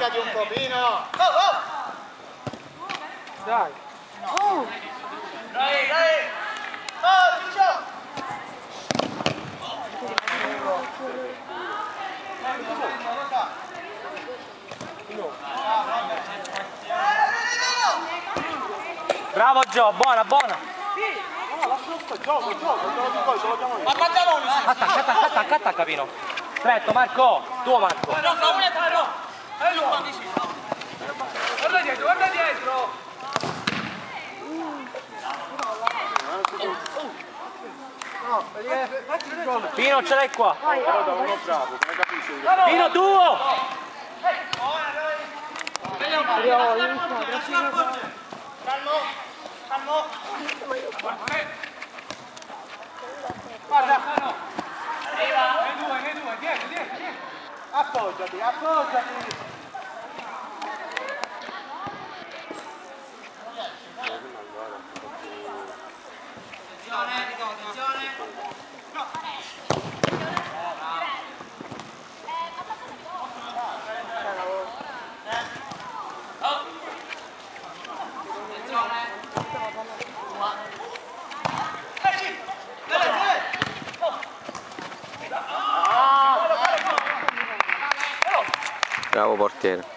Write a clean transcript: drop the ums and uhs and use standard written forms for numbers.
Alzati un pochino! Dai! Dai, dai! Oh, Ciccio! Bravo Gio, buona, buona! Attacca, Capino! Stretto, Marco! Tuo Marco! Guarda dietro! Pino, ce l'hai qua! Pino, tuo! Calmo! Guarda! Nei due, dietro! Appoggiati! Attenzione! Bravo portiere.